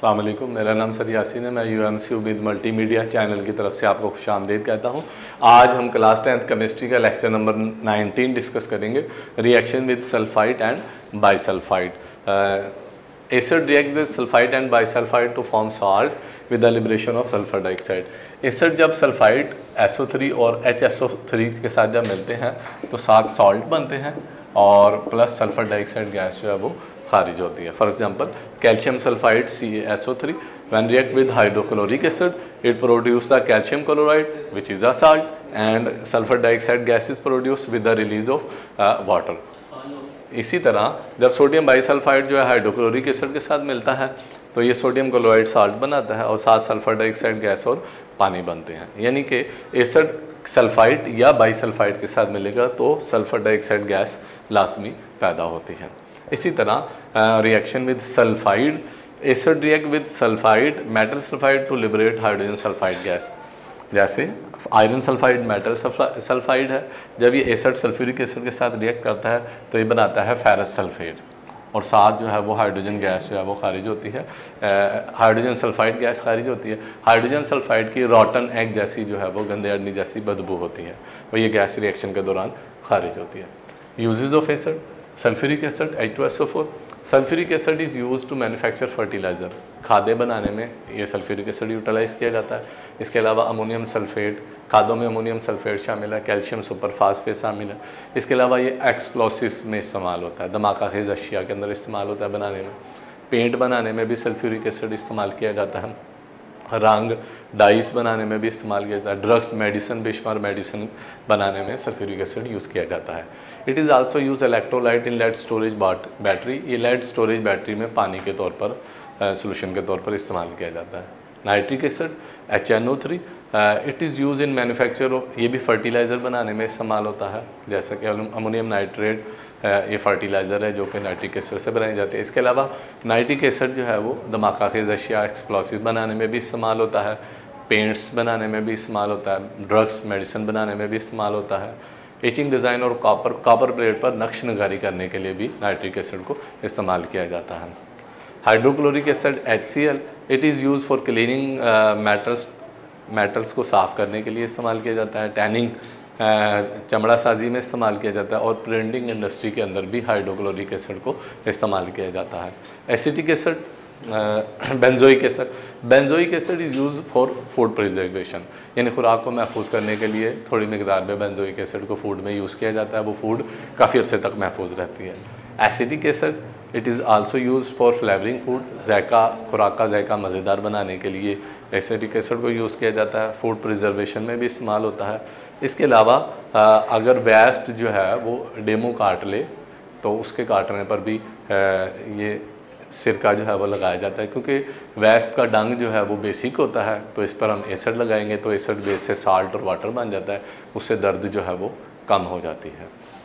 अस्सलाम वालेकुम, मेरा नाम सर यासीन है। मैं UMC उम्मीद मल्टीमीडिया चैनल की तरफ से आपको खुशामदीद कहता हूँ। आज हम क्लास 10th केमिस्ट्री का लेक्चर नंबर 19 डिस्कस करेंगे, reaction with sulphide and bisulphide. Acid react with sulphide and bisulphide to form salt with the liberation of sulphur dioxide. Acid जब सल्फाइड SO3 और HSO3 के साथ जब मिलते हैं तो साथ सॉल्ट बनते हैं और प्लस सल्फर डाइऑक्साइड गैस जो है वो खारिज होती है। For example calcium sulphide CaSO3 when react with hydrochloric acid it produce the calcium chloride which is a salt and sulphur dioxide gas is produce with the release of water. इसी तरह जब sodium bisulphide जो है hydrochloric acid के साथ मिलता है तो ये सोडियम क्लोराइड साल्ट बनाता है और साथ सल्फर डाइऑक्साइड गैस और पानी बनते हैं। यानी कि एसिड सल्फाइड या बाइसल्फाइड के साथ मिलेगा तो सल्फर डाइऑक्साइड गैस लाजमी पैदा होती है। इसी तरह reaction with sulphide, acid react with sulphide metal sulphide to liberate hydrogen sulphide gas. जैसे आयरन सल्फाइड मेटल सल्फाइड है, जब ये एसिड सल्फ्यूरिक एसिड के साथ रिएक्ट करता है तो ये बनाता है फेरस सल्फेट और साथ जो है वो हाइड्रोजन गैस जो है वो खारिज होती है, हाइड्रोजन सल्फाइड गैस खारिज होती है। हाइड्रोजन सल्फाइड की रॉटन एग जैसी जो है वो गंदे अडनी जैसी बदबू होती है और ये गैस रिएक्शन के दौरान खारिज होती है। Usages of acid, sulphuric acid H2SO4। Sulphuric acid is use to manufacture fertiliser. खादें बनाने में ये सल्फ्यूरिक एसिड यूटिलाइज़ किया जाता है। इसके अलावा अमोनियम सल्फेट, खादों में अमोनियम सल्फेट शामिल है, कैल्शियम सुपरफास्फेट शामिल है। इसके अलावा ये एक्सप्लोसिव में इस्तेमाल होता है, धमाका खेज़ अशिया के अंदर इस्तेमाल होता है बनाने में। पेंट बनाने में भी सल्फ्यूरिक एसिड इस्तेमाल किया जाता है। रंग डाइस बनाने में भी इस्तेमाल किया जाता है। ड्रग्स, मेडिसिन, बेशुमार मेडिसिन बनाने में सल्फ्यूरिक एसिड यूज़ किया जाता है। It is also use electrolyte in lead storage battery. ये लेड स्टोरेज बैटरी में पानी के तौर पर सोल्यूशन के तौर पर इस्तेमाल किया जाता है। Nitric acid HNO3 it is use in manufacture of, ये भी फर्टिलाइज़र बनाने में इस्तेमाल होता है। जैसा कि अमोनियम नाइट्रेट ये फर्टिलाइज़र है जो कि नाइट्रिक एसिड से बनाई जाती है। इसके अलावा नाइट्रिक एसिड जो है वो धमाका खेज़ अशिया, एक्सप्लोसिव बनाने में भी इस्तेमाल होता है, पेंट्स बनाने में भी इस्तेमाल होता है, ड्रग्स मेडिसिन बनाने में भी इस्तेमाल होता है। एचिंग डिज़ाइन और कॉपर प्लेट पर नक्श नगारी करने के लिए भी नाइट्रिक एसिड को इस्तेमाल किया जाता है। Hydrochloric acid HCl it is use for cleaning metals को साफ़ करने के लिए इस्तेमाल किया जाता है। टैनिंग, चमड़ा साजी में इस्तेमाल किया जाता है और प्रिंटिंग इंडस्ट्री के अंदर भी हाइड्रोक्लोरिक एसिड को इस्तेमाल किया जाता है। Acetic acid, benzoic acid, benzoic acid is use for food preservation, यानी खुराक को महफूज करने के लिए थोड़ी मकदार में बेंजोइक एसिड को फूड में यूज़ किया जाता है, वो फूड काफ़ी अर्से तक महफूज रहती है। Acetic acid it is also use for flavouring food, जायका, खुराक का जायका मज़ेदार बनाने के लिए एसिटिक एसिड को यूज़ किया जाता है। फूड प्रिजर्वेशन में भी इस्तेमाल होता है। इसके अलावा अगर वेस्ट जो है वो डेमो काट ले तो उसके काटने पर भी ये सिरका जो है वो लगाया जाता है, क्योंकि वेस्ट का डंग जो है वो बेसिक होता है तो इस पर हम एसिड लगाएंगे तो एसिड बेस से साल्ट और वाटर बन जाता है, उससे दर्द जो है वो कम हो जाती है।